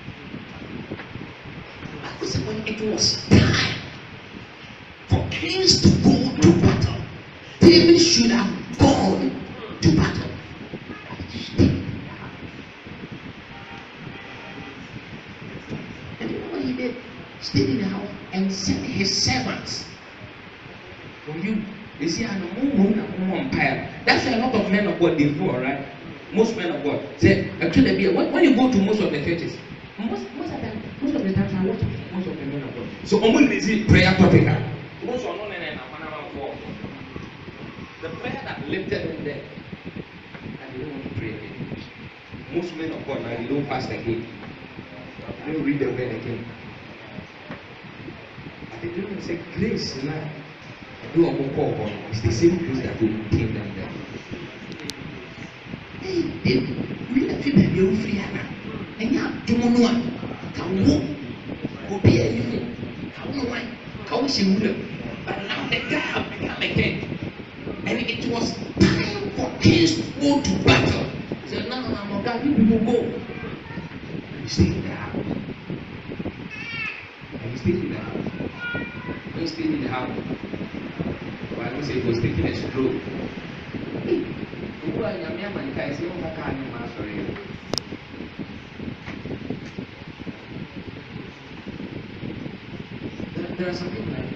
[SPEAKER 3] Because when it was time for kings to go to battle, David should have gone to battle. Stayed in the house and sent his servants from you. They say, I know empire. That's why a lot of men of God they do, right? Most men of God say, actually, when, when you go to most of the churches, most, most of them, most of the times I watch most of the men of God. So, only they see prayer topic. Most of them are for the prayer that lifted them there, and they don't want to pray again. Most men of God now they don't fast again. They don't read the word again. They don't say grace now. I do a more call. It's the same grace that will maintain them there. Hey, David, we let you be your free Anna. And you have to know one. Can walk. Go be a union. Can know why. Can she would. But now the guy have become a king. And it was time for kings to go to battle. He said, no, no, no, God, you will go. And he stayed in the house. And he stayed in the house. He stayed in the house. But I don't say he was taking a stroke. Hey, who are you? Man, guys, you don't have any master here. There are some people like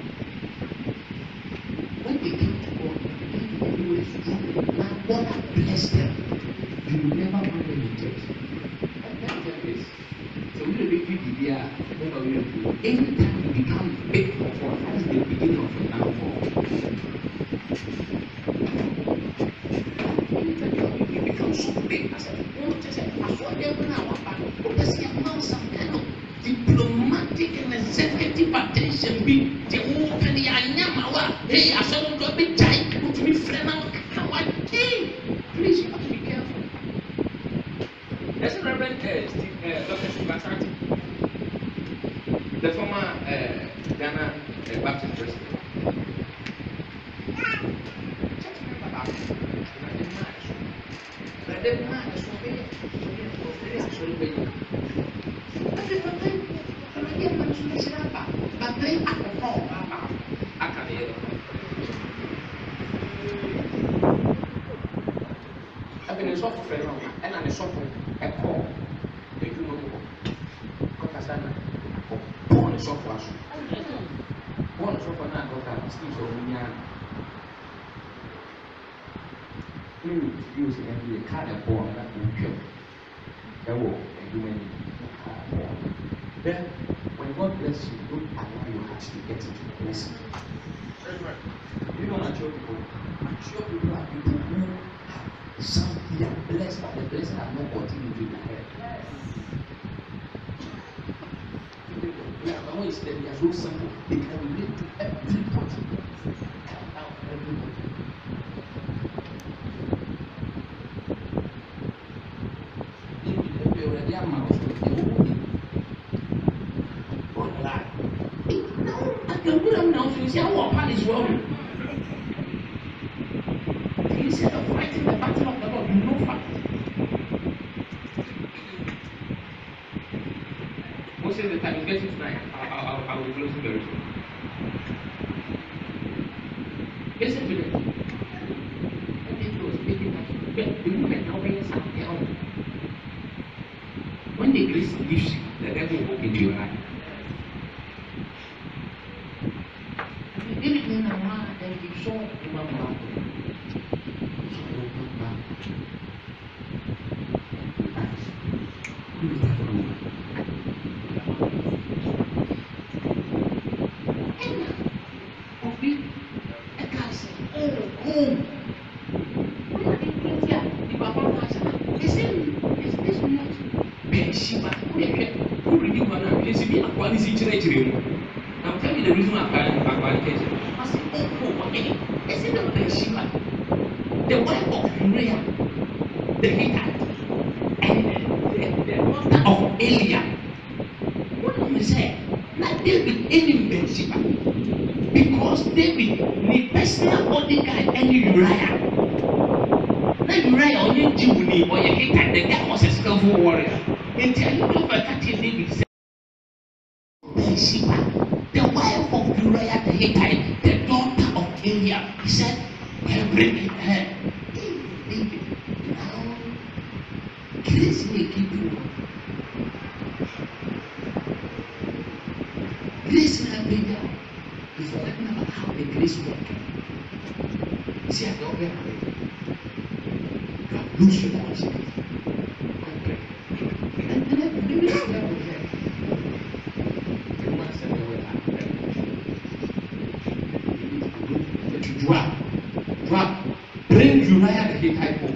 [SPEAKER 3] when they came to God, they were strong. Now God has blessed them. You will never find them in church. And that's the case. So we don't make you be there. Anytime you become big for God, that's the beginning of your downfall. Anytime you become so big, I said, oh, just say, I saw them now, but there's a mouse some kind of diplomatic and executive attention. Be the open the anyamawa. Hey, I saw them go big giant, put me friend out. How I came. Please, you have to be careful. There's a Reverend uh, Steve, uh, Doctor Steve, the former uh, Ghana uh, Baptist president. Just remember that. But the man is so big. So big. But the man, but the man is so big. But they are the fall. I can't hear it. I've been a soft friend and I'm a soft a call. They do not go. Because born so far. Born so far now, got still so many. You use every card of born that will kill. That will do many born. Then, when God bless you, don't allow your heart to get into the blessing. You know, mature people. Mature people are people who have some, they are blessed, but the blessing have not gotten into their head. Yeah, but when you say they are so simple, they can relate to everybody. Now, everybody. Maybe the they are my now, I can put them now to see how palace well. Instead of fighting the battle of the Lord, you know fight. Most of the time, it's getting tonight. I, I, I will close very soon. Listen to this. And it was making us. But the woman now brings something else. When the grace leaves you, the devil will open your eye. And you give it in a man, then you saw the man. Now tell me the reason why I'm qualified. I said, oh, oh, okay. Is it not Bathsheba, the wife of Uriah, the Hittite, and the, the daughter of Eliab? What am I saying? Not David any Bathsheba, because David the personal bodyguard and Uriah. Now Uriah only Jew or a Hittite. The guy was a skillful warrior. Until you know that David said, Bathsheba, the wife of Uriah the Hittite, the daughter of Eliab. He said, well, bring it her. David, now, grace may keep you. Grace may bring you. You've forgotten about how the grace works. See, I don't get it. You have loose your conscience. And pray. And then, maybe it's never there. Drop, drop, bring Uriah the Hittite home.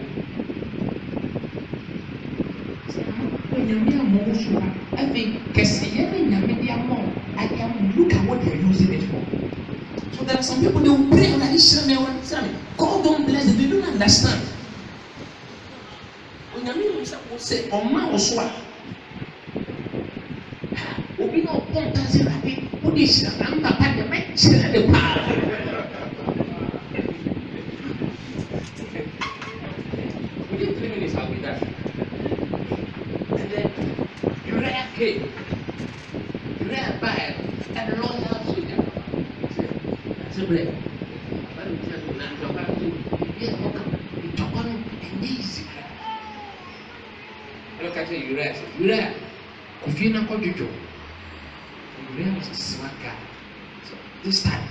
[SPEAKER 3] When you mean more, I think, look at what they're using it for. So there are some people, they will pray and God don't bless them, they don't understand. When you mean, say, oh, my, or swap. We know what does it happen. What is it? I'm not going to make the power. Okay, Uriah bad and loyal soldier. That's a break. But we tell you now, you're back to yes, welcome. You talk on and easy. Look at Uriah. Uriah, if you're not going to do, Uriah was a smart guy. So this time,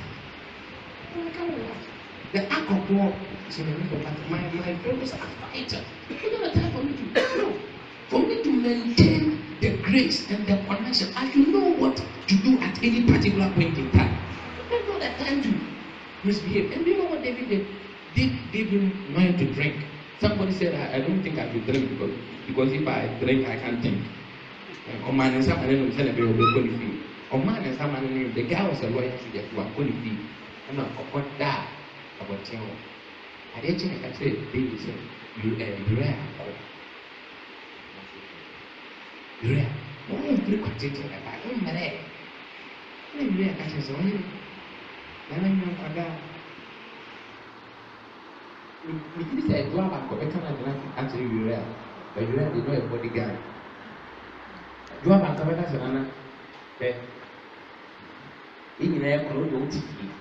[SPEAKER 3] the act of war is in the middle of my my brothers are fighters. You don't have time for me to no. For me to maintain the grace and the connection, I should know what to do at any particular point in time. There's not a time to misbehave. And you know what David did? David didn't mind to drink. Somebody said, I, I don't think I should drink because, because if I drink, I can't think. Or man and someone else said, or man and someone else, the guy was a lawyer to get one quality. I'm not about that. About you. I didn't think I said, David said, you are rare. Uriah, no one will continue about him, Malay. Uriah catches on him. Then I'm not about. We did say, go back, but I can't answer Uriah. But Uriah did not a bodyguard. You have a cover as an answer. In the air, no, don't see.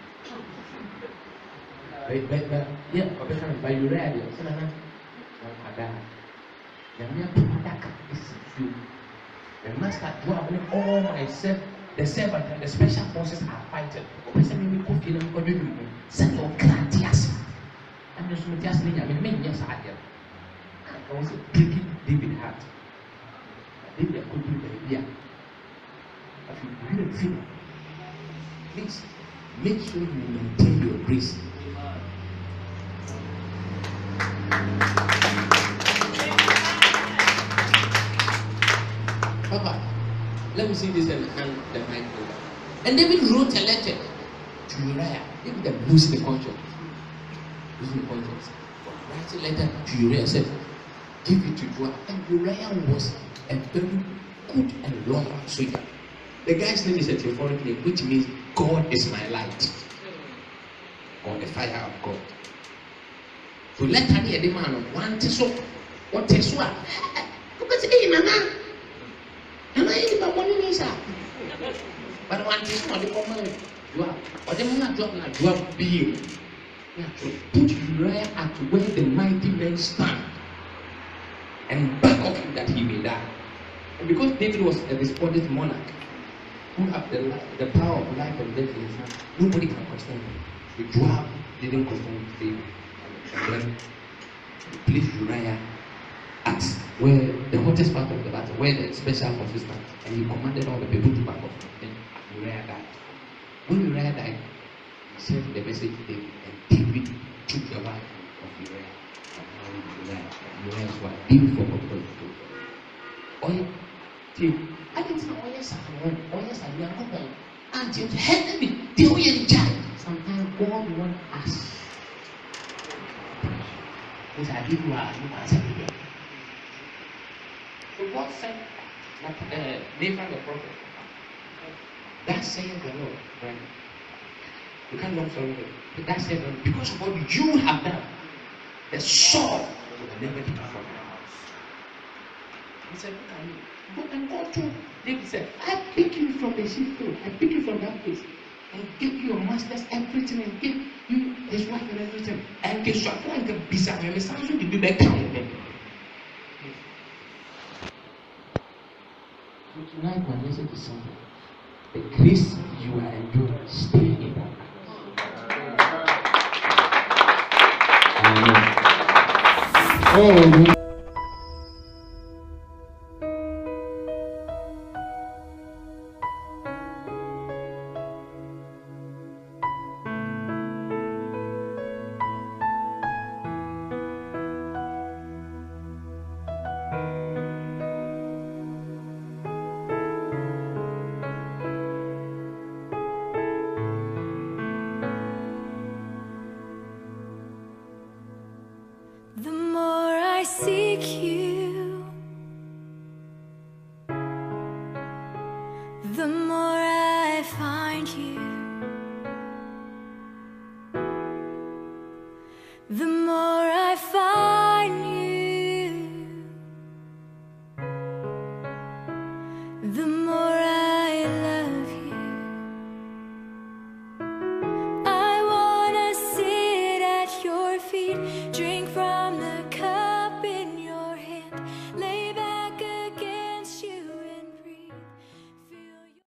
[SPEAKER 3] But, yeah, but by Uriah, son, I'm a dad. You. The master dwelling all myself, the servant and the special forces are fighting. Send your gratias. And the Sumitias Lina, I mean, yes, I am. I was breaking David's heart. David could do the idea. If you really feel, please make sure you maintain your grace. Papa, let me see this and hand the mic over. And David wrote a letter to Uriah. David had losing the conscience. Losing the conscience. Writes a letter to Uriah. Said, give it to Joab. And Uriah was a very good and loyal soldier. The guy's name is a theophoric name, which means God is my light, or the fire of God. So let her hear the man of one so what is what? Because hey, Nana, Nana, you don't want to miss. But one thing on the woman, you are, or the man job like you are being. So put Uriah at where the mighty men stand and back off him that he may die. And because David was a despotic monarch who have the, the power of life and death in his hand, nobody can question him. So Joab didn't question David. And then he placed Uriah at where the hottest part of the battle, where the special forces stand, and he commanded all the people to back off. Then Uriah died. When Uriah died, he sent the message to David, and David took the wife of Uriah and married Uriah. Uriah's wife. David forgot what to do. Oh, see, I didn't know. Oh yes, I know. Oh yes, I know. And you help me. They are in charge. Sometimes God wants us. Which I did well, you answer me. So God said, like uh, Nathan the prophet, that's saying the Lord, right? You can't long sorry, but that's saying the Lord, because of what you have done, the sword will never depart from your house. He said, look at you. Go and God told David said, I pick you from the sheepfold, I pick you from that place, and give you your masters everything, and give you his wife and everything, and give you and give bizarre and sounds to be back down with them. So tonight my message is simple. The grace you are enjoying, stay in that. Amen. Oh,
[SPEAKER 4] The more I seek you, the more I find you, the more